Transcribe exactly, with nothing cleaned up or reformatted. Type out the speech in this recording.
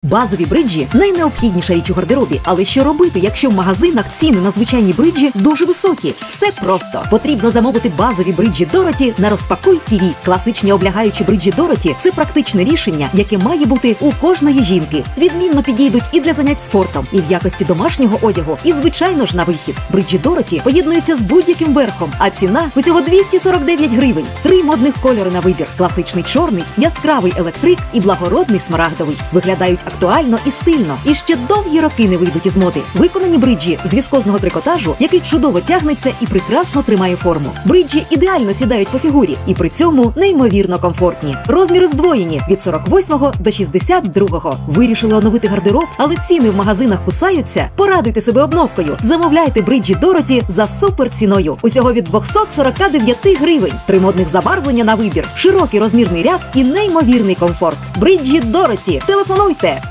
Базові бриджі – найнеобхідніша річ у гардеробі. Але що робити, якщо в магазинах ціни на звичайні бриджі дуже високі? Все просто. Потрібно замовити базові бриджі Дороті на Розпакуй ТІВІ. Класичні облягаючі бриджі Дороті – це практичне рішення, яке має бути у кожної жінки. Відмінно підійдуть і для занять спортом, і в якості домашнього одягу, і, звичайно ж, на вихід. Бриджі Дороті поєднуються з будь-яким верхом, а ціна – усього двісті сорок дев'ять гривень. Три модних кольори на вибір – класичний чорний, яскравий електрик і благородний смарагдовий. Виглядають актуально і стильно, і ще довгі роки не вийдуть із моди. Виконані бриджі з віскозного трикотажу, який чудово тягнеться і прекрасно тримає форму. Бриджі ідеально сідають по фігурі і при цьому неймовірно комфортні. Розміри здвоєні – від сорок восьмого до шістдесят другого. Вирішили оновити гардероб, але ціни в магазинах кусаються? Порадуйте себе обновкою. Замовляйте бриджі Дороті за суперціною. Усього від двісті сорок дев'ять гривень. Три модних забарвлення на вибір, широкий розмірний ряд і неймовірний комфорт. Бриджі Дороті. Телефонуйте!